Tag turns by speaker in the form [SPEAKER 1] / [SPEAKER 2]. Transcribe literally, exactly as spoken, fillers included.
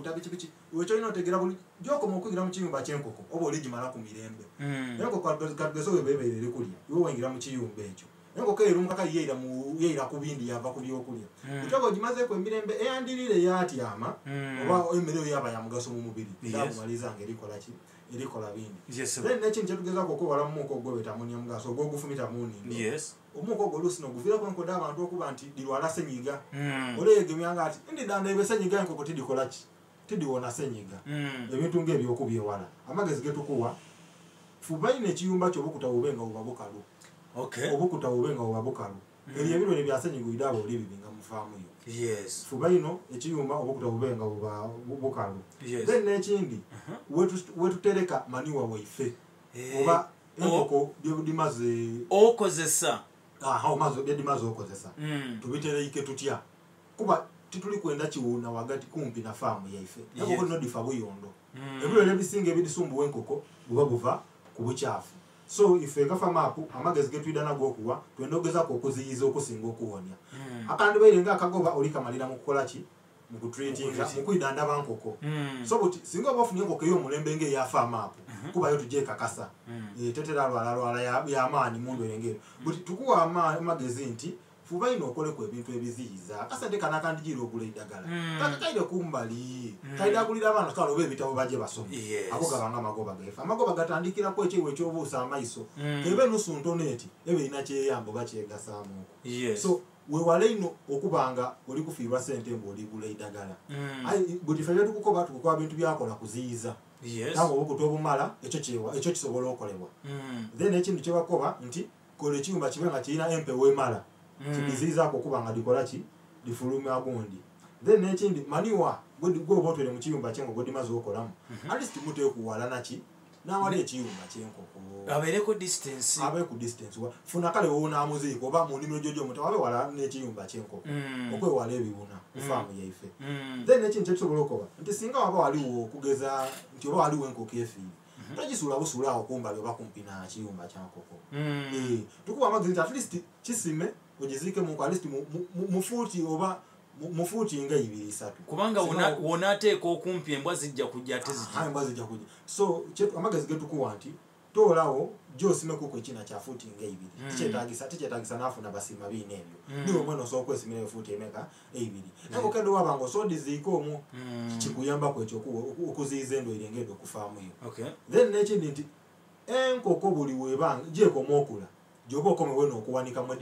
[SPEAKER 1] mafuta bichi bichi wecho ino tegera buli joko mukugira mu kiyumba kyenkoko obo oligimala ku mirembe enkoko kalgezo bebe iri kulya iwe wengira mu kiyumba ekyo enkoko ero mukaka yeira mu yeira ku bindi yava ku byokulya utako gimaze ku emirembe eyandirire yatyama oba emireo yaba ya mugaso mu mubiri ndamaliza ngeri kola ki erikola bindi then nechi njetugeza koko wala muko gobeta muni mugaso go gufumita muni
[SPEAKER 2] yes
[SPEAKER 1] omuko golusino guvira kwa nkoda abantu okuba nti dilwala senyiga olege myanga ati ndi danda ibe senyiga enkoko tidikola ki tidiwona senyiga ebintu ngebyo okubyewala amagezi getukuwa fubaine kiyumba kyo bukuta ubenga ubabukalu
[SPEAKER 2] okay
[SPEAKER 1] obukuta ubenga ubabukalu eri ebiro ne byasenyiga idabo oli bibinga mufamu yo
[SPEAKER 2] yes
[SPEAKER 1] fubaino ekiyumba obukuta ubenga ubabukalu
[SPEAKER 2] yes
[SPEAKER 1] then nekindi wetu wetu tereka maniwa waife oba enkoko dimaze
[SPEAKER 2] okozesa
[SPEAKER 1] aha omazo dimaze okozesa tubitereke tutya kuba tituli kwenda kiwuna wagati kumpi na famu yaife enkoko no difa buyondo ebiro nebisinga ebidisumbu enkoko buba buva kubuchafu so ife kafa mapu amagezi getwidana gokuwa twendogeza ko kuziyiza okusinga okuwonya akandi bayirenga akagoba oli kamalira mu kukola ki mu kutreatinga mu kuidanda bankoko so buti singa bafunye enkoko yo mulembe nge ya fa mapu kuba yo tuje kakasa eh tetera lwala lwala ya amani mundu erengero buti tukuwa amagezi nti fuba ino okole ku ebintu ebiziyiza akasente kana kandi jiro okula idagala kaka kaide kumbali kaide akulira abantu kalo bebitabo baje basome abo gabanga magoba gefa magoba gatandikira ko ekiwe kyobuusa amaiso kebe nusu ntoneti ebe inache yambo bachega samu so we wale ino okubanga oli kufirwa sente mboli gula idagala ai buti fele tukukoba tukukoba bintu byakola kuziyiza
[SPEAKER 2] yes
[SPEAKER 1] tango okutoba mala echo chewa echo kisobola okolebwa then ekintu kyebakoba nti kole kiyumba kibenga kirina empe we mala kibiziza ko kubanga dikola ki difulume agundi then nekindi maniwa godi go botwele mu kiyumba kyengo godi mazo okolamu at least mute kuwala naki na wale kiyumba kyenkoko
[SPEAKER 2] abere ko distance
[SPEAKER 1] abe ku distance wa funa kale wona amuziko oba mu nimero jojo muta wabe wala ne kiyumba kyenkoko okwe wale bibuna kufamu yaife then nekindi kyetusobola okoba nti singa waba waliwo kugeza nti oba waliwo enkoko efi tajisula busula okumba byo bakumpi na kiyumba kyankoko eh tukuba amagezi at least kisime ojizike mu at least mu futi oba mu futi nga ibiri isatu
[SPEAKER 2] kubanga wona wona teko okumpi embwa zijja kujja tezijja
[SPEAKER 1] ha embwa zijja kujja so chetu amagezi getu kuwanti tolawo jo sime kuko ekina kya futi nga ibiri tikyetagisa tikyetagisa nafu na basima bine ebyo niwo mwana so kwesimira futi emeka ebiri nako kendo wabango so diziko mu kikuyamba kwecho okuziza endo irengedo kufamu yo
[SPEAKER 2] okay
[SPEAKER 1] then nekindi nti enkoko buli webanga je komokula jobo komwe weno okuwanika